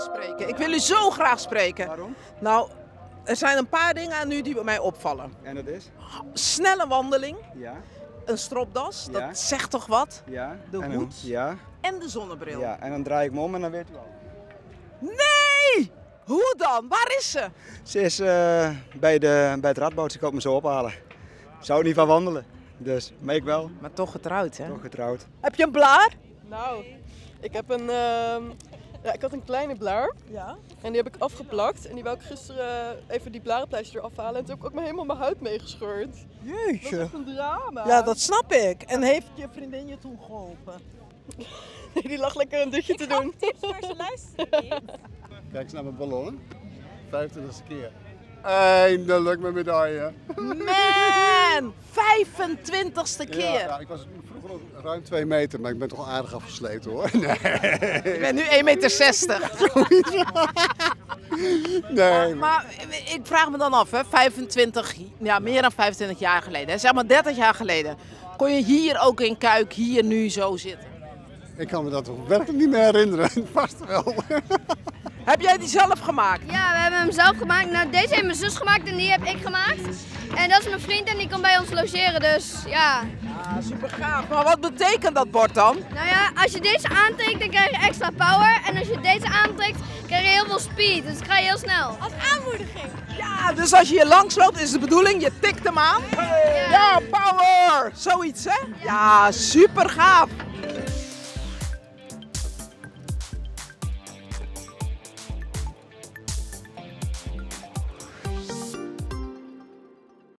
spreken. Ik wil u zo graag spreken. Waarom? Nou, er zijn een paar dingen aan u die bij mij opvallen. En dat is? Snelle wandeling, Ja, een stropdas, Ja. dat zegt toch wat? ja. De en hoed. Ja, En de zonnebril. ja. En dan draai ik me om en dan weet u al. Nee! Hoe dan? Waar is ze? Ze is bij het Radboud, ze komt me zo ophalen. Zou niet van wandelen. Dus, maar ik wel. Maar toch getrouwd, hè? Toch getrouwd. Heb je een blaar? Nou, ik heb ik had een kleine blaar Ja. en die heb ik afgeplakt. En die wou ik gisteren even die blarenpleister eraf halen. En toen heb ik ook helemaal mijn huid meegescheurd. Dat is Jeetje. echt een drama. Ja, dat snap ik. En heeft je vriendin je toen geholpen? Nee, die lag lekker een dutje te doen. Tips, maar ze luisteren niet. Kijk eens naar mijn ballon. 25e keer. Eindelijk mijn medaille. Man! 25ste keer. Ja, ik was vroeger ook ruim 2 meter, maar ik ben toch wel aardig afgeslepen hoor. Nee. Ik ben nu 1,60 meter. Nee. Maar ik vraag me dan af, hè, 25, ja, meer dan 25 jaar geleden, hè, zeg maar 30 jaar geleden. Kon je hier ook in Kuik, hier nu zo zitten? Ik kan me dat toch werkelijk niet meer herinneren. Vast wel. Heb jij die zelf gemaakt? Ja, we hebben hem zelf gemaakt. Nou, deze heeft mijn zus gemaakt en die heb ik gemaakt. En dat is mijn vriend en die komt bij ons logeren, dus ja. Ja, super gaaf. Maar wat betekent dat bord dan? Nou ja, als je deze aantrekt, dan krijg je extra power. En als je deze aantrekt, krijg je heel veel speed. Dus dan ga je heel snel. Als aanmoediging. Ja, dus als je hier langs loopt, is de bedoeling, je tikt hem aan. Ja, power! Zoiets, hè? Ja, super gaaf.